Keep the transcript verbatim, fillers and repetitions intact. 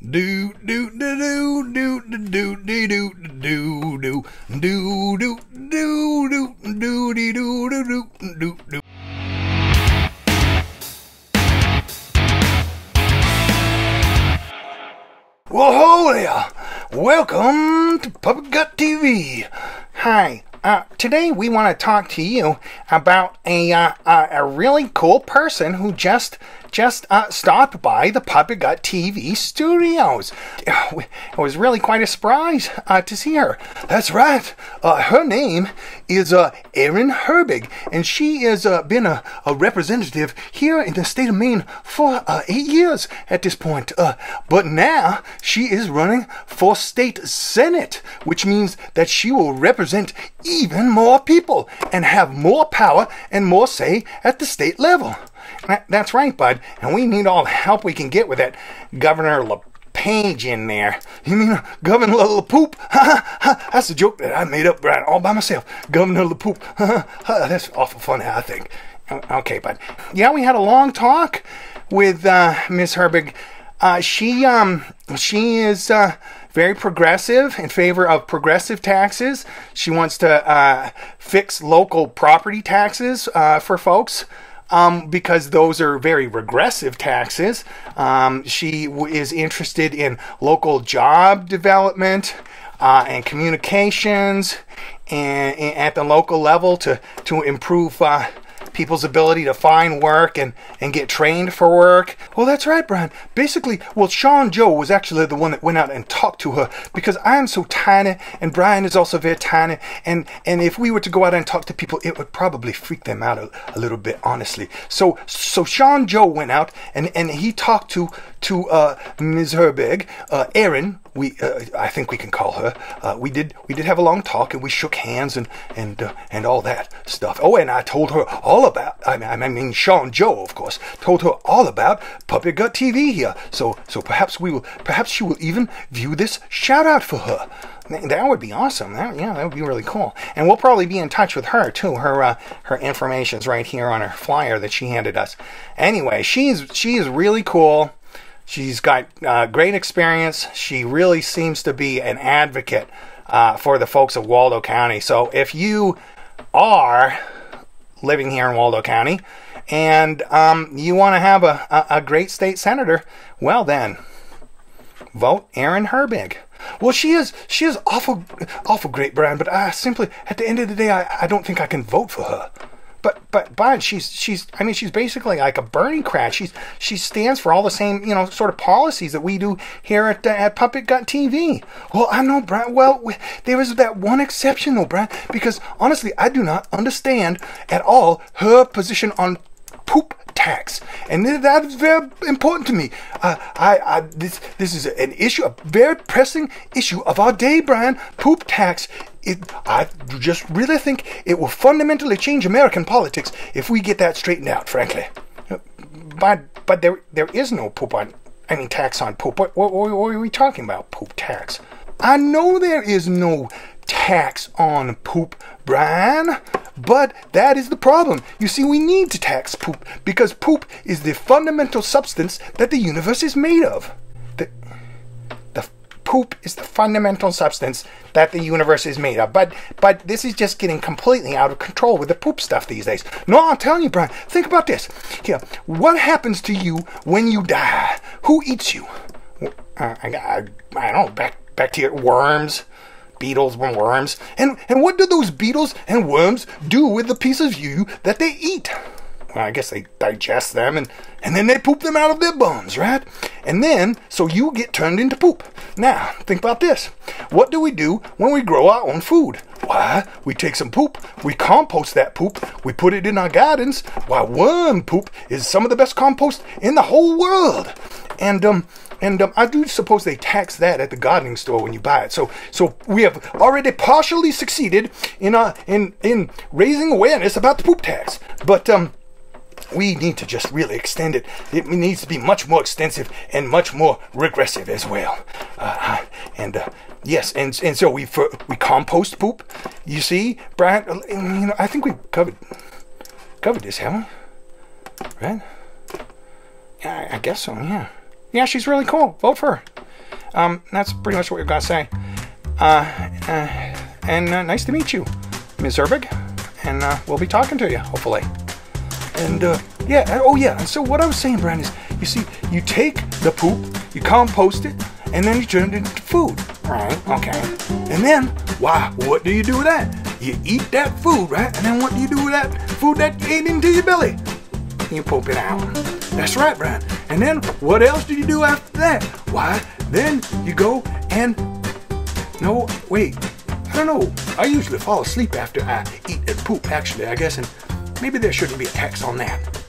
Do do do do do do do do do do do do do do do do do do do do. Well, ho there! Welcome to Puppet Gut T V. Hi. Uh, today we want to talk to you about a uh, uh, a really cool person who just just uh, stopped by the Puppet Gut T V studios. It was really quite a surprise uh, to see her. That's right. Uh, her name is uh, Erin Herbig, and she has uh, been a, a representative here in the state of Maine for uh, eight years at this point. Uh, but now she is running for state senate, which means that she will represent even more people and have more power and more say at the state level. That's right, bud. And we need all the help we can get with that Governor LePage in there. You mean uh, Governor LaPoop? That's a joke that I made up right all by myself. Governor LaPoop. That's awful funny, I think. Okay, bud. Yeah, we had a long talk with uh, Miss Herbig. Uh, she um she is uh, very progressive, in favor of progressive taxes. She wants to uh, fix local property taxes uh, for folks. Um, because those are very regressive taxes. Um, she w- is interested in local job development uh, and communications and, and at the local level to, to improve uh, people's ability to find work and, and get trained for work. Well, that's right, Brian. Basically, well, Sean Joe was actually the one that went out and talked to her because I am so tiny and Brian is also very tiny. And, and if we were to go out and talk to people, it would probably freak them out a, a little bit, honestly. So so Sean Joe went out and, and he talked to, to uh, Miz Herbig, uh, Erin, we uh, I think we can call her. Uh, we did we did have a long talk and we shook hands and and uh, and all that stuff. Oh, and I told her all about. I mean, I mean Sean Joe, of course, told her all about Puppet Gut T V here. So so perhaps we will. Perhaps she will even view this shout out for her. That would be awesome. That, yeah, that would be really cool. And we'll probably be in touch with her too. Her uh, her information's right here on her flyer that she handed us. Anyway, she's she is really cool. She's got uh, great experience. She really seems to be an advocate uh, for the folks of Waldo County. So if you are living here in Waldo County and um, you want to have a, a, a great state senator, well then, vote Erin Herbig. Well, she is she is awful awful great, Brian. But I simply, at the end of the day, I, I don't think I can vote for her. But but but she's she's I mean she's basically like a Bernie crash. She's she stands for all the same, you know, sort of policies that we do here at uh, at Puppet Gut T V. Well, I know, Brian. Well, we, there is that one exception though, Brian, because honestly, I do not understand at all her position on poop tax, and that is very important to me. Uh, I, I this this is an issue, a very pressing issue of our day, Brian. Poop tax. It, I just really think it will fundamentally change American politics if we get that straightened out, frankly. But but there there is no poop on, I mean tax on poop. What, what, what are we talking about? Poop tax. I know there is no tax on poop, Brian, but that is the problem. You see, we need to tax poop because poop is the fundamental substance that the universe is made of. The, the poop is the fundamental substance that the universe is made of. But but this is just getting completely out of control with the poop stuff these days. No, I'm telling you, Brian, think about this. Here, what happens to you when you die? Who eats you? Uh, I, I, I don't know, bac- bacteria, worms, beetles, and worms. And, and what do those beetles and worms do with the piece of you that they eat? Well, I guess they digest them, and, and then they poop them out of their bones, right? And then, so you get turned into poop. Now, think about this. What do we do when we grow our own food? Why, we take some poop, we compost that poop, we put it in our gardens. Why, worm poop is some of the best compost in the whole world. And, um... And um, I do suppose they tax that at the gardening store when you buy it. So, so we have already partially succeeded in uh, in in raising awareness about the poop tax. But um, we need to just really extend it. It needs to be much more extensive and much more regressive as well. Uh, and uh, yes, and and so we for, we compost poop. You see, Brian. You know, I think we've covered covered this, haven't we? Right? Yeah, I guess so. Yeah. Yeah, she's really cool. Vote for her. Um, that's pretty much what we're gonna say. Uh, uh, and uh, nice to meet you, Miz Herbig. And uh, we'll be talking to you, hopefully. And uh, yeah, oh yeah. And so what I was saying, Brian, is you see, you take the poop, you compost it, and then you turn it into food, right? Okay. And then, wow, what do you do with that? You eat that food, right? And then what do you do with that food that you ate into your belly? You poop it out. That's right, Brian. And then what else do you do after that? Why, then you go and, no, wait, I don't know. I usually fall asleep after I eat and poop, actually, I guess, and maybe there shouldn't be a tax on that.